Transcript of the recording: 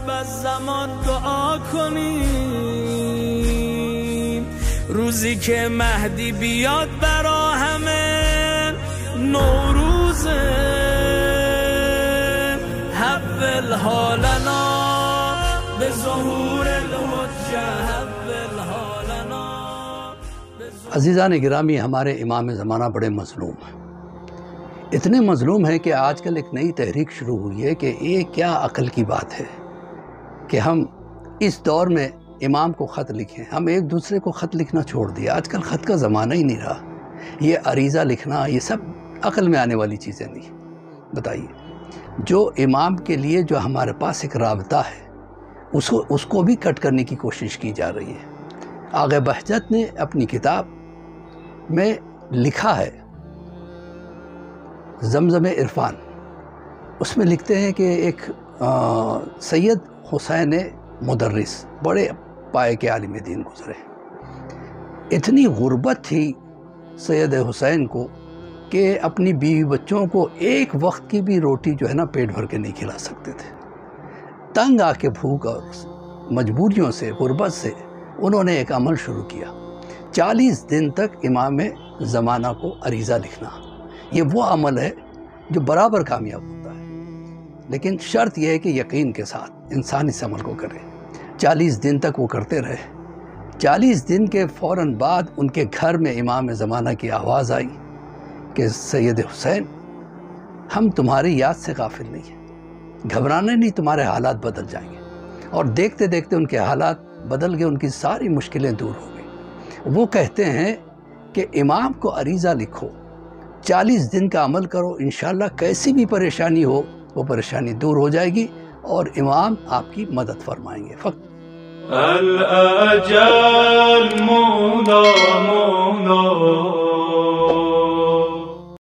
از زمان دعا کنیم، روزی که مهدی بیاد برا همه نوروزه. حول حالنا به ظهور الحجه، حول حالنا. عزیزان گرامی، ہمارے امام زمانہ بڑے مظلوم ہیں، اتنے مظلوم ہیں کہ آج کل ایک نئی تحریک شروع ہوئی ہے کہ یہ کیا عقل کی بات ہے کہ ہم اس دور میں امام کو خط لکھیں. ہم ایک دوسرے کو خط لکھنا چھوڑ دیا، آج کل خط کا زمانہ ہی نہیں رہا. یہ عریضہ لکھنا، یہ سب عقل میں آنے والی چیزیں نہیں. بتائیے، جو امام کے لیے جو ہمارے پاس ایک رابطہ ہے اس کو بھی کٹ کرنے کی کوشش کی جا رہی ہے. آغا بہجت نے اپنی کتاب میں لکھا ہے زمزم عرفان، اس میں لکھتے ہیں کہ ایک سید حسین مدرس بڑے پائے کے عالم دین گزرے. اتنی غربت تھی سید حسین کو کہ اپنی بیوی بچوں کو ایک وقت کی بھی روٹی جو ہے نا پیٹ بھر کے نہیں کھلا سکتے تھے. تنگ آ کے بھوک اور مجبوریوں سے، غربت سے انہوں نے ایک عمل شروع کیا، 40 دن تک امام زمانہ کو عریضہ لکھنا. یہ وہ عمل ہے جو برابر کامیاب ہوتا ہے، لیکن شرط یہ ہے کہ یقین کے ساتھ انسان اس عمل کو کرے. 40 دن تک وہ کرتے رہے. 40 دن کے فوراً بعد ان کے گھر میں امام زمانہ کی آواز آئی کہ سید حسین، ہم تمہاری یاد سے غافل نہیں ہیں، گھبرانا نہیں، تمہارے حالات بدل جائیں گے. اور دیکھتے دیکھتے ان کے حالات بدل گئے، ان کی ساری مشکلیں دور ہو گئی. وہ کہتے ہیں کہ امام کو عریضہ لکھو، 40 دن کا عمل کرو، انشاءاللہ کیسی بھی پریشانی ہو وہ پریشانی دور ہو جائے گی اور امام آپ کی مدد فرمائیں گے. الأجل مولا مولا